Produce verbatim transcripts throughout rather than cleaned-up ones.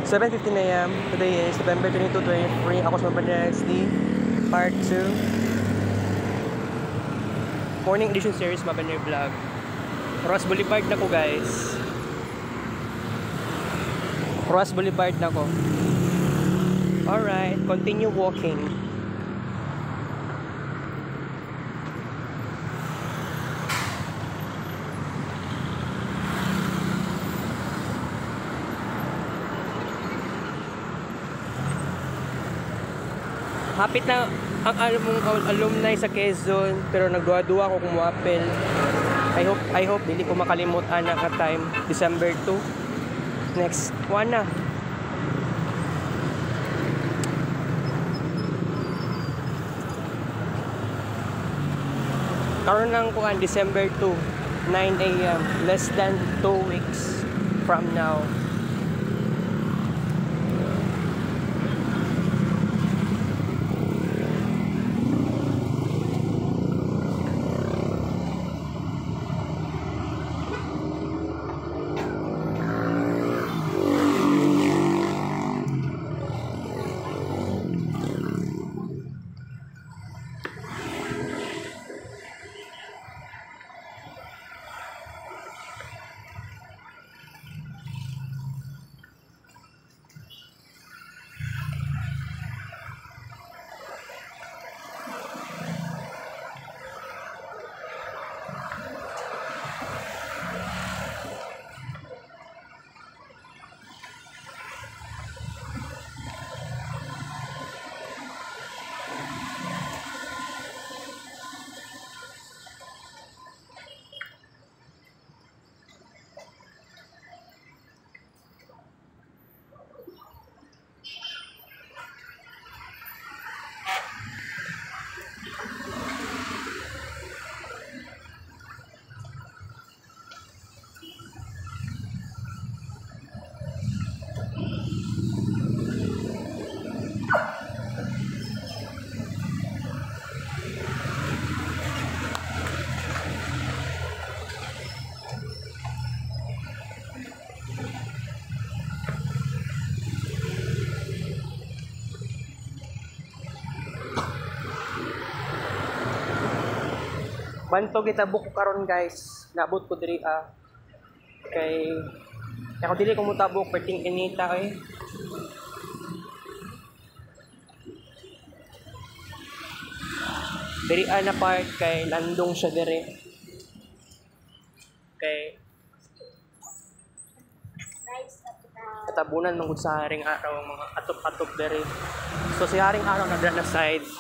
seven fifteen a m Today is November twenty-two, twenty-three. Ako sa Mabanda X D Part two Morning edition series Mabanda Vlog. Ross Boulevard na ko guys. Ross Boulevard na ko. Alright, continue walking. Hapit na ang alumong alumni sa Quezon, pero nagduwa-duwa ako kung muapil. I hope I hope dili ko makalimutan na ka time December two. Next one na. Karon lang ko ang December two, nine a m Less than two weeks from now. Banto kita buko karon guys. Naabot ko diri ah. Kay ako dili ko mutabok perting inita eh. Diri ah na part kay landong siya diri. Kay katabunan mangud sa haring araw ang mga atop-atop diri. So si haring araw na na side.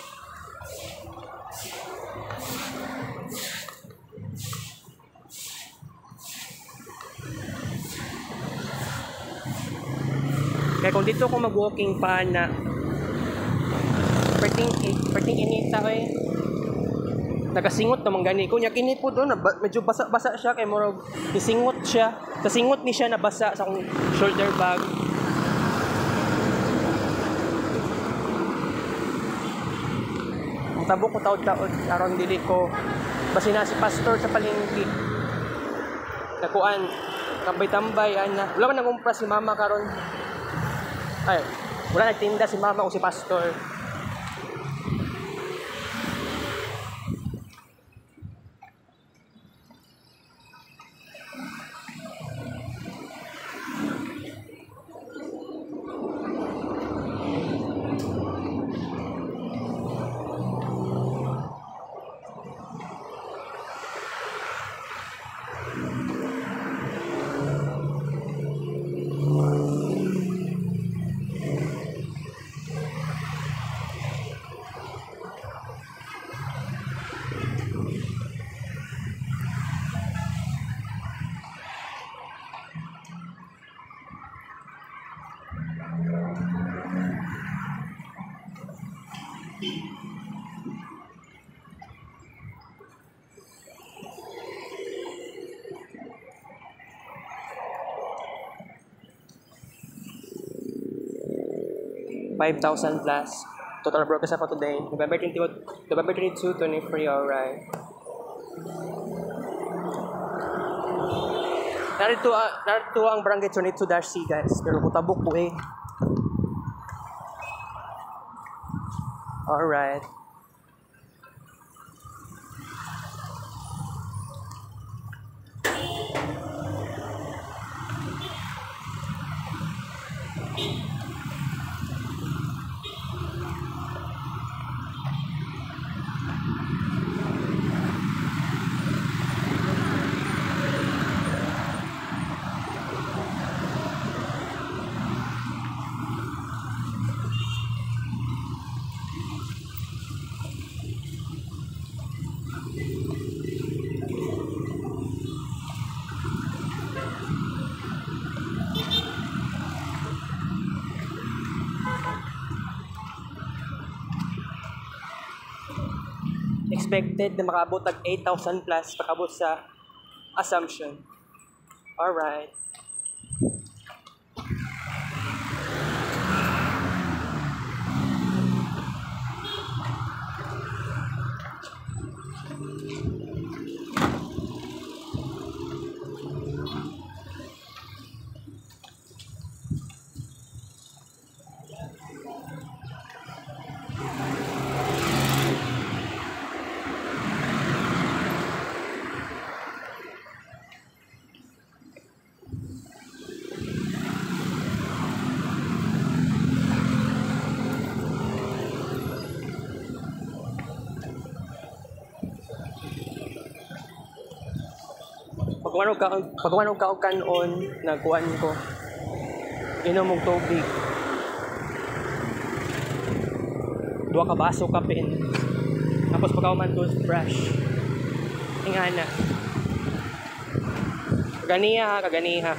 Kaya kung dito ako mag-walking pa na perting, perting inita ko eh. Nagasingot naman gani ko. Nya kini po doon, medyo basa-basa siya kay murag isingot siya. Sa singot ni siya nabasa sa akong shoulder bag. Ang tabok ko taod-taod aron dili ko basi na si pastor sa palengke. Nakuan tambay-tambay ana. Wala man nagumpra si mama karon. Ay, wala nagtinda si mama o si pastor. five thousand plus. Total broadcast for today. November twenty-one, November twenty-two, twenty-three, alright. Narito, uh, narito ang barangay twenty-two dash C guys. Pero kutabok po eh. Alright. Expected na makaabot tag eight thousand plus pakabot sa Assumption. Alright. Pagwanog ka pagwanog ka og kanon nagkuan ko. Inom og tubig. Duha ka baso kape. Tapos pagkauman toothbrush. Ingana. Kaganiha, kaganiha.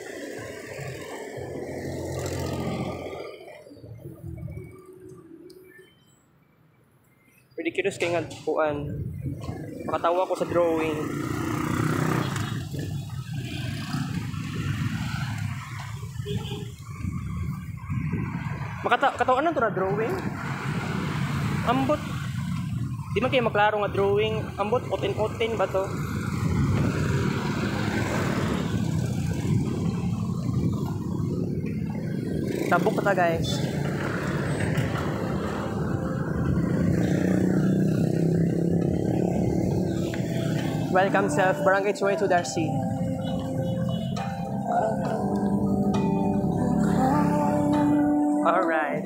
Ridiculous kay nga kuan. Makatawa ko sa drawing. Makata katawan na to na drawing. Ambot. Di man kayo maklaro nga drawing. Ambot, otin-otin ba to? Tabok pa ta guys. Welcome sa Barangay twenty-two dash C. Alright.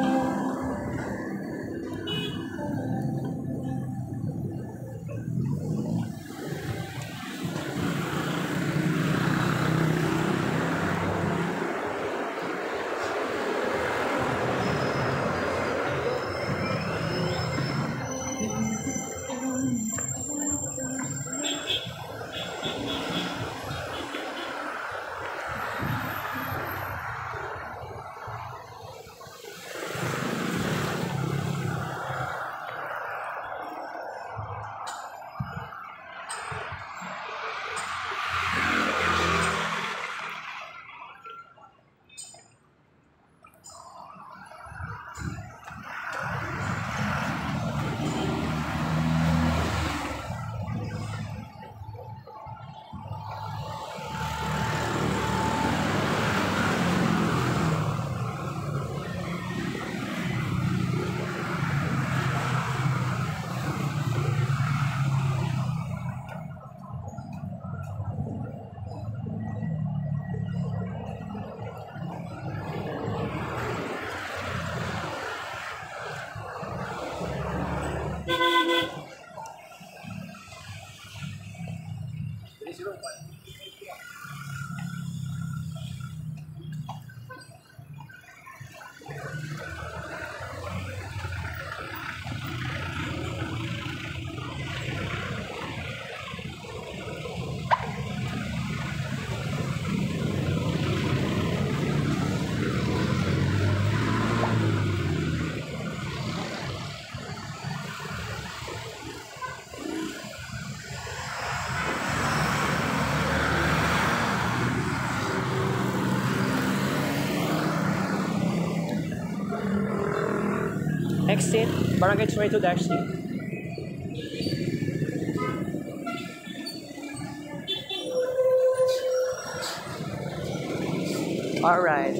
Exit Barangay twenty-two dash C. Alright.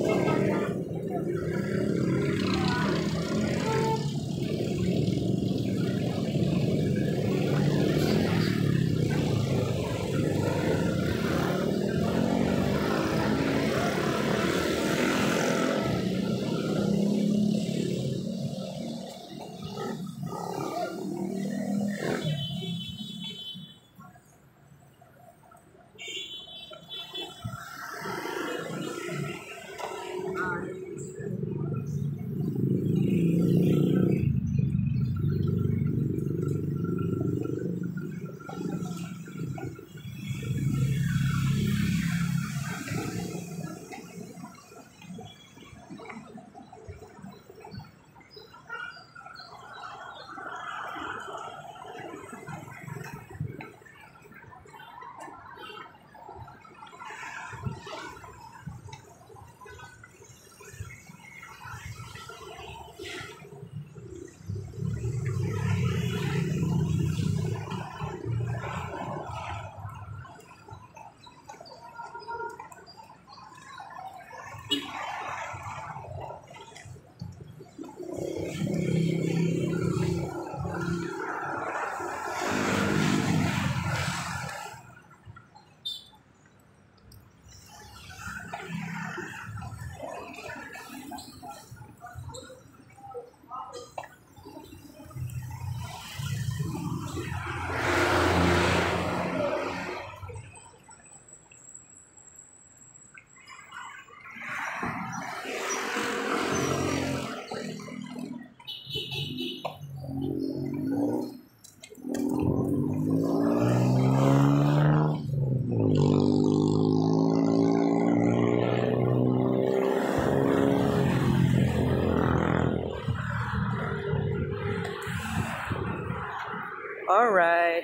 Alright.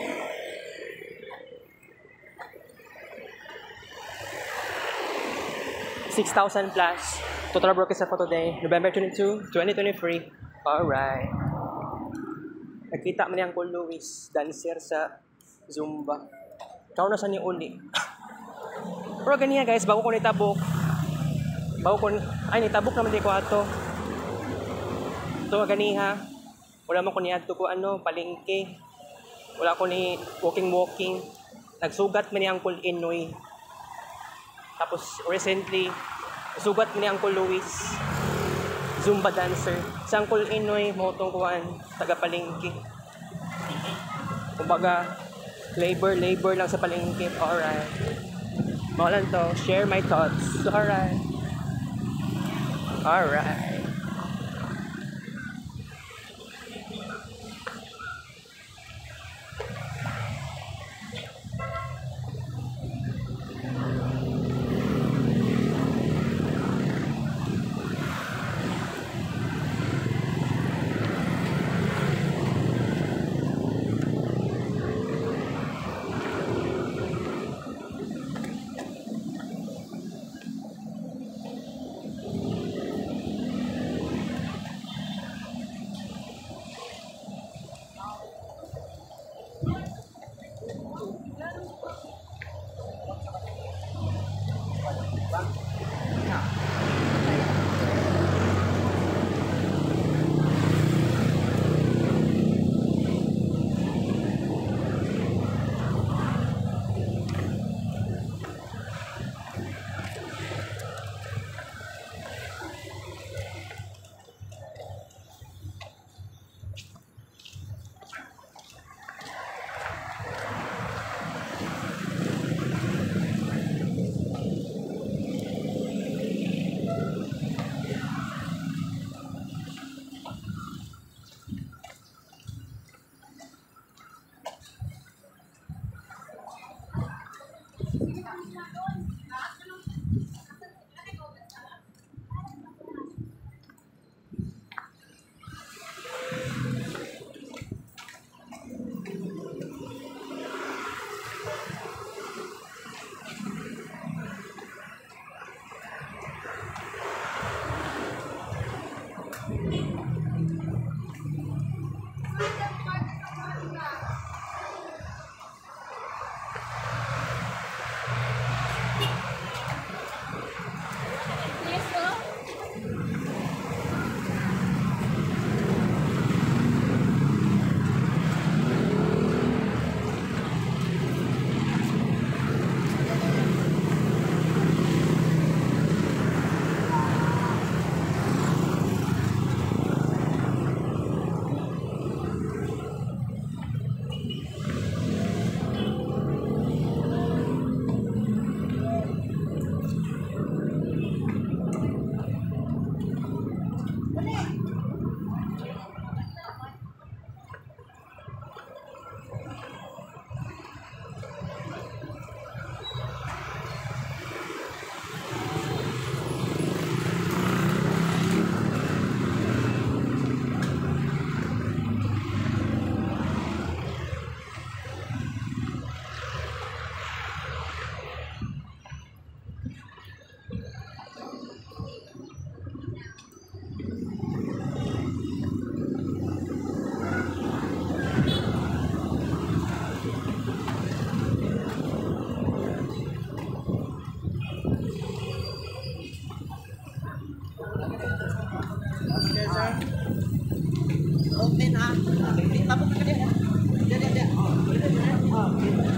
six thousand plus. Total brokerage for today. November twenty-second, twenty twenty-three. Alright. Nakita mo niya ang Cool Louis, dancer sa Zumba. Ikaw na sa ni uli. Pero ganyan guys, bago ko nitabok. Bago ko, ay nitabok naman din ko ato. Ito ganiha. Wala mo ko ni ato ko ano, palengke. Wala ko ni walking-walking. Nagsugat mo ni Uncle Inoy. Tapos recently, sugat mo ni Uncle Louis. Zumba dancer. Sa Uncle Inoy, motong kuhan, taga-palengke. Kumbaga, labor, labor lang sa palengke. Alright. Mawalan to, share my thoughts. Alright. Alright. Tapos ka din. Dia dia dia. Oh. Oh.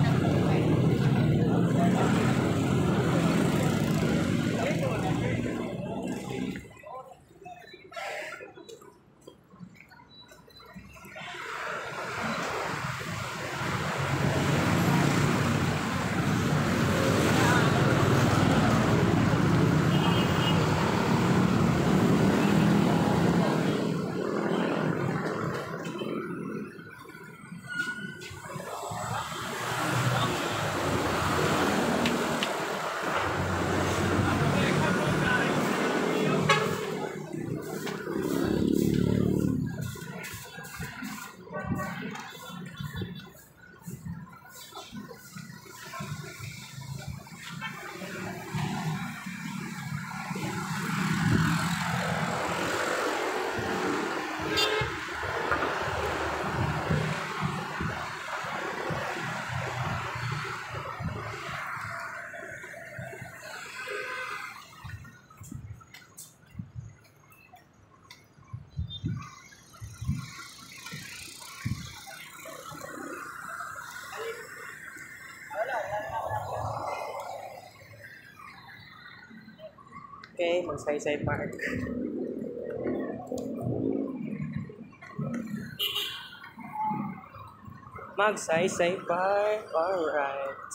Okay, Magsaysay Park. Magsaysay Park. Alright.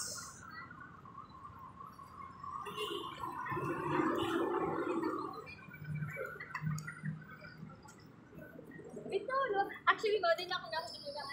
Ito, no? Actually, no, din ako nakukulang.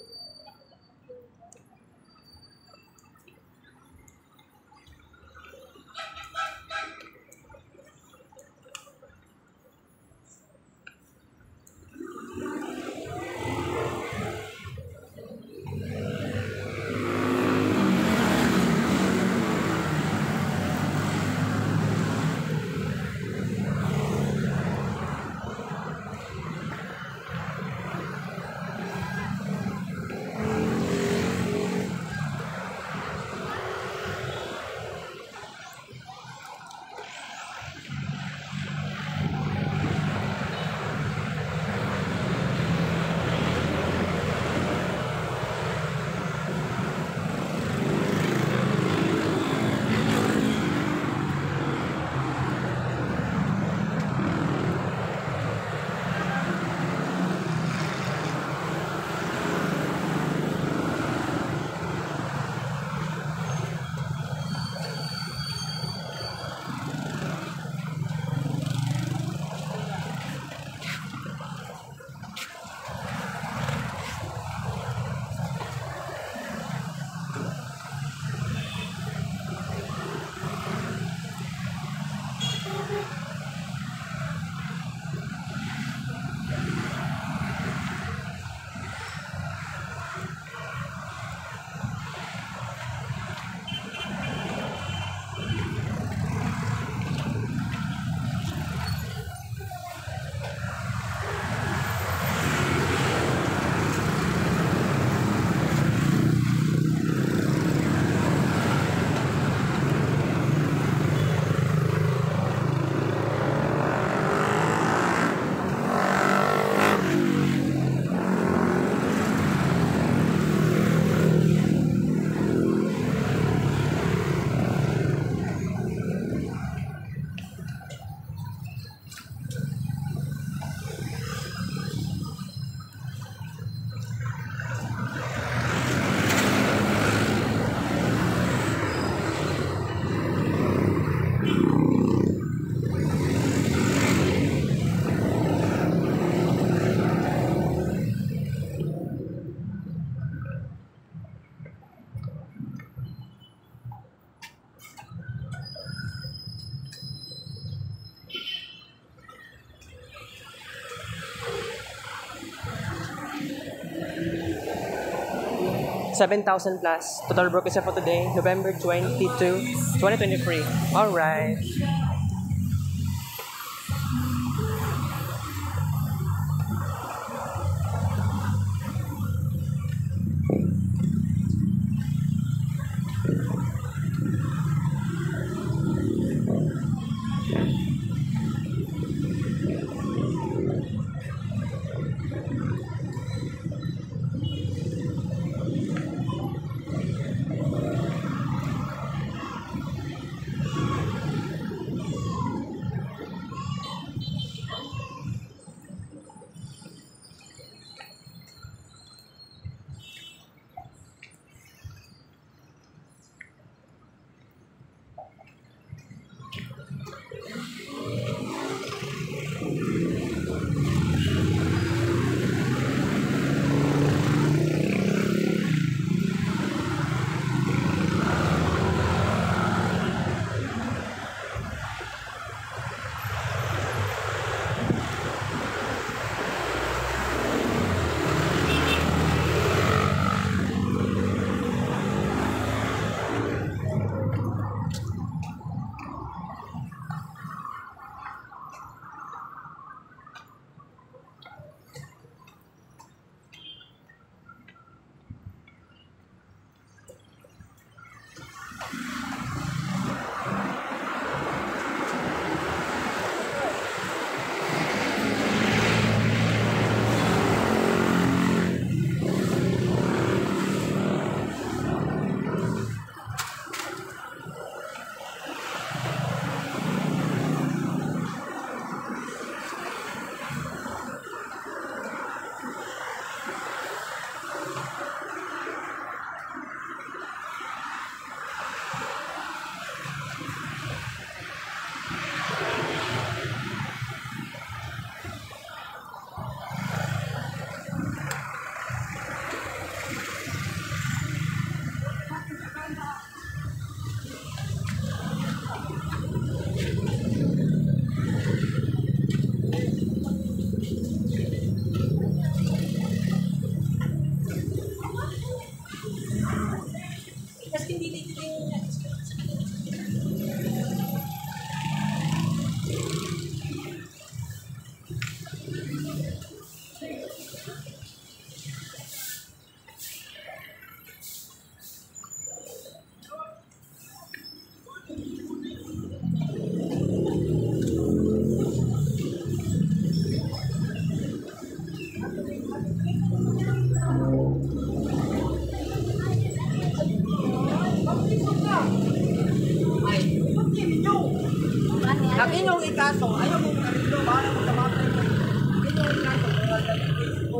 seven thousand plus. Total broken sale for today, November twenty-second, twenty twenty-three. Alright. Ang inyong ikaso, ayaw mo mga rito, bahala mo sa mga rito. Inyong ikaso, mga rito.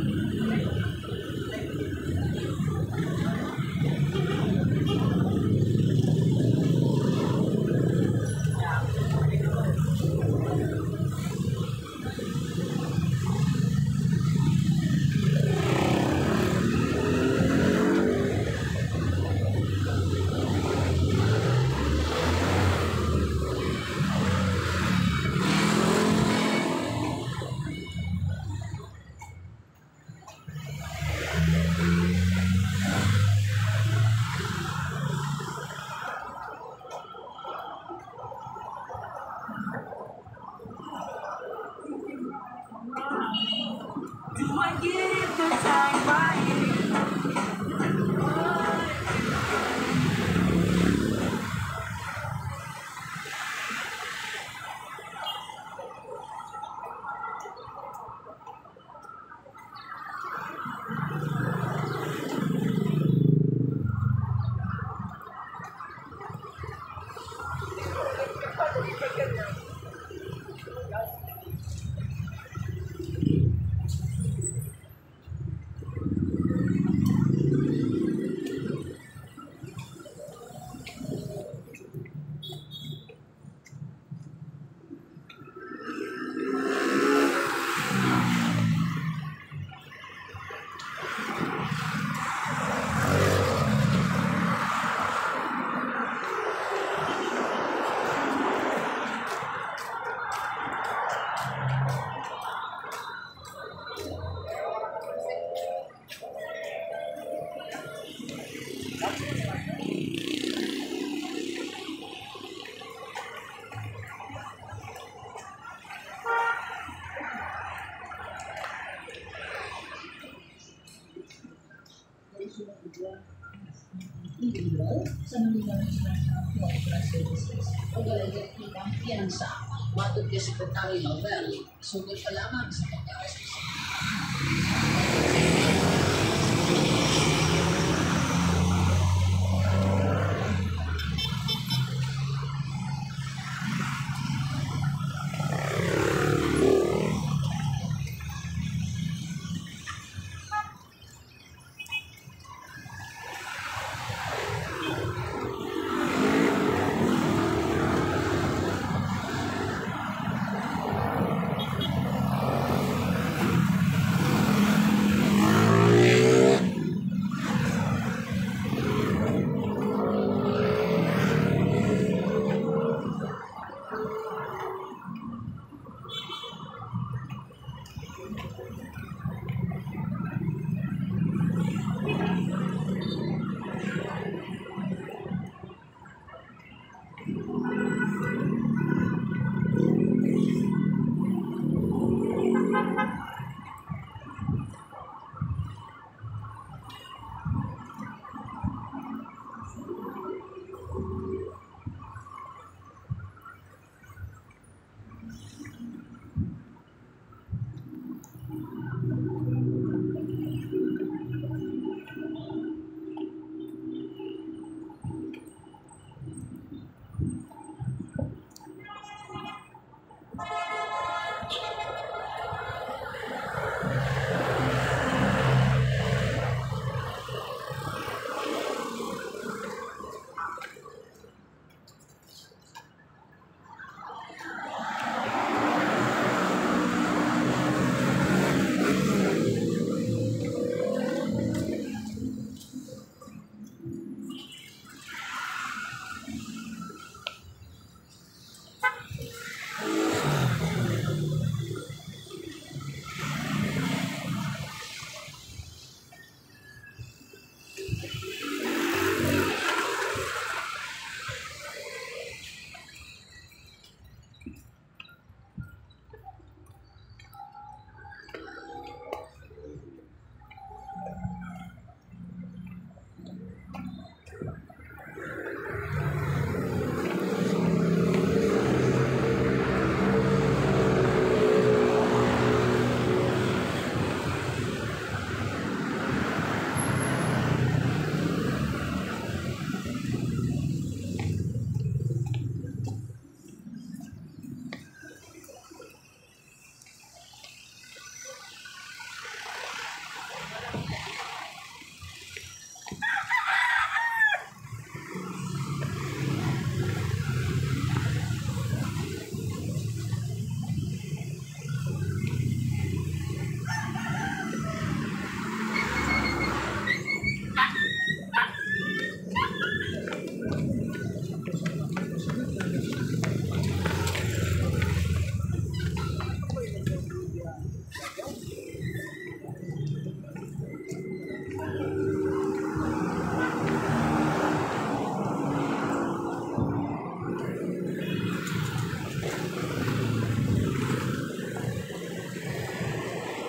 sa Manila International Water Services. Paglalagay ng piyansa, matod kay Secretary Mabel, sugod pa lamang sa pag-aarest sa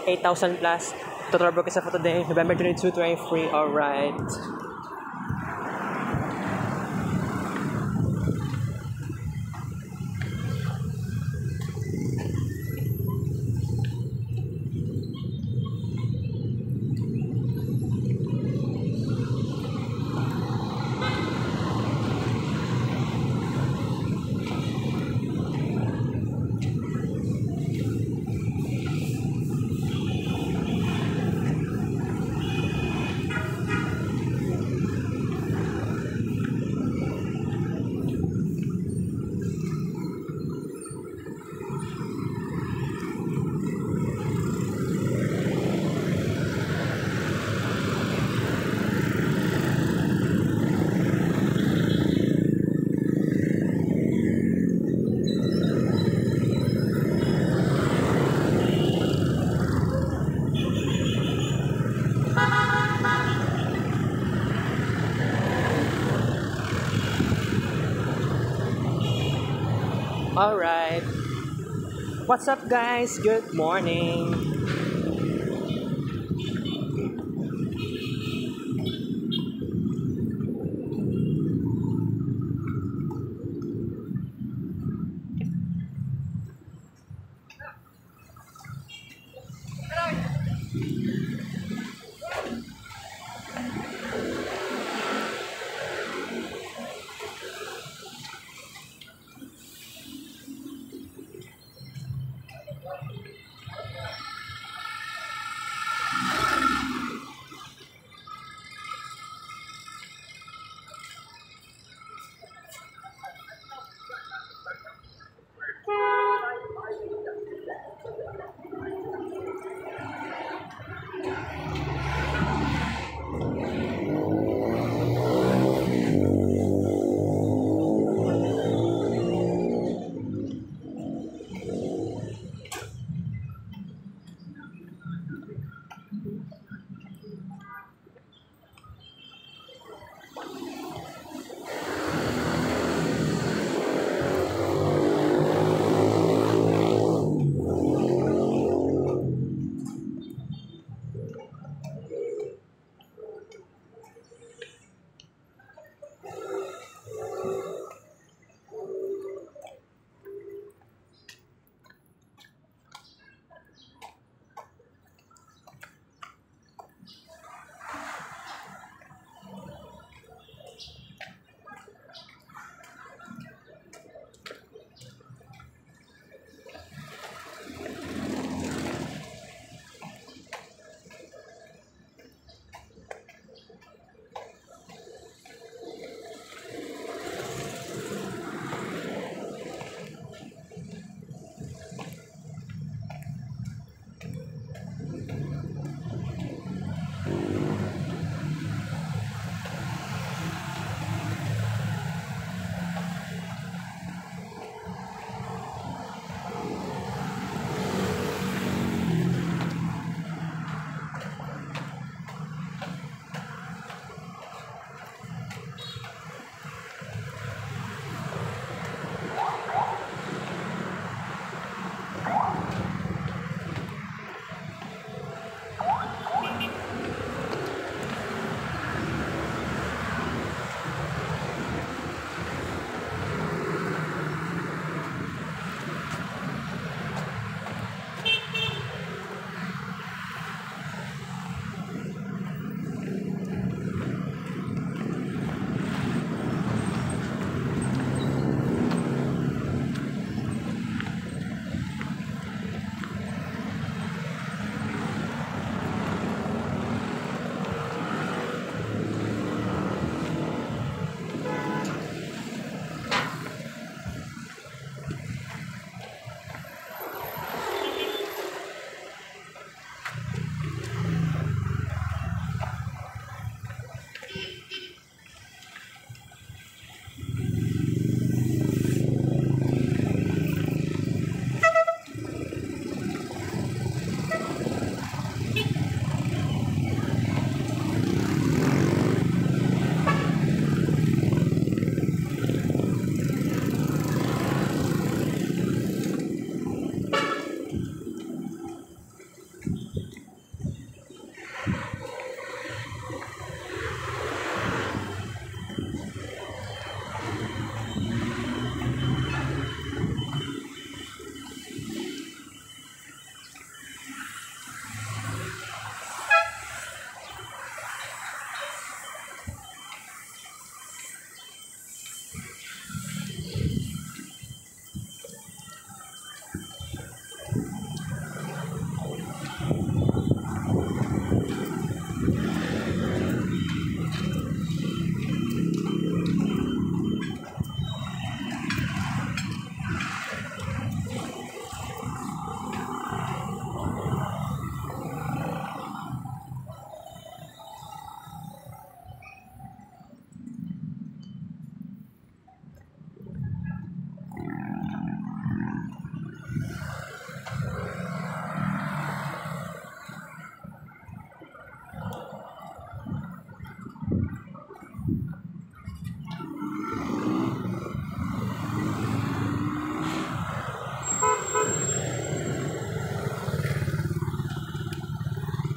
eight thousand plus. Total broadcast for today, November twenty-second, twenty twenty-three. Alright. Alright. What's up, guys? Good morning.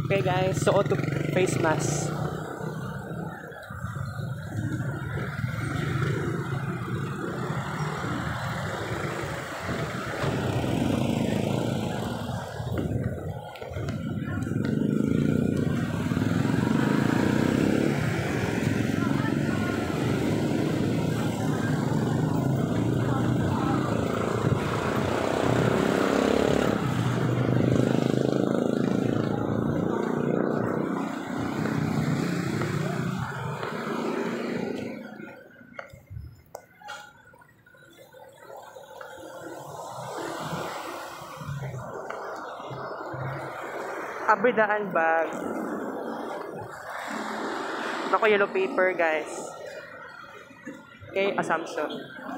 Okay guys, suot to face mask. Abridaan bag. Ako yellow paper guys. Okay, assumption.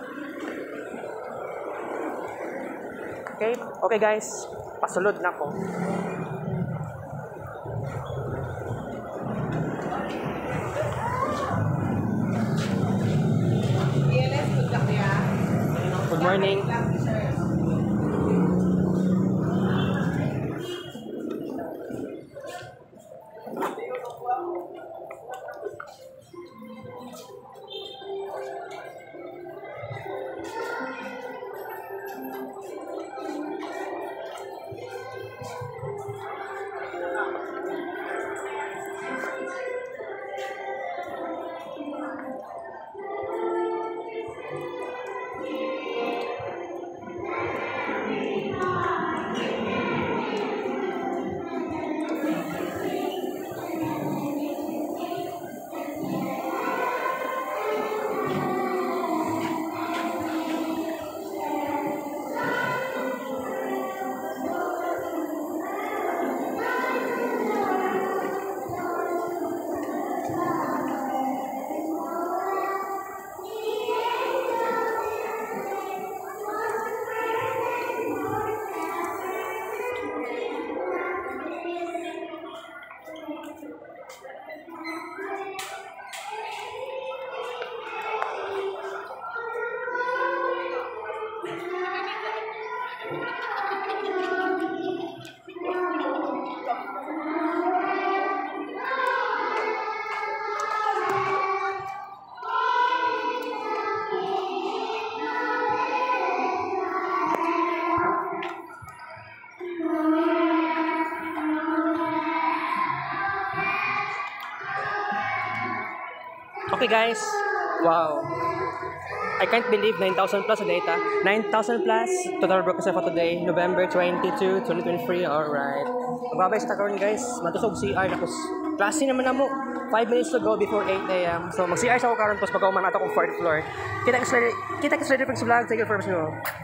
Okay, okay guys. Pasulod na ko. Good morning. Okay guys, wow. I can't believe nine thousand plus sa data. nine thousand plus, total broadcast for today, November twenty-second, twenty twenty-three, alright. Magbabay sa karon guys, matusog C R, tapos klase naman na mo. five minutes to go before eight a m So mag-C R sa ako karon, tapos pagkauman ato kong fourth floor. Kita ka sa vlog, thank you for watching.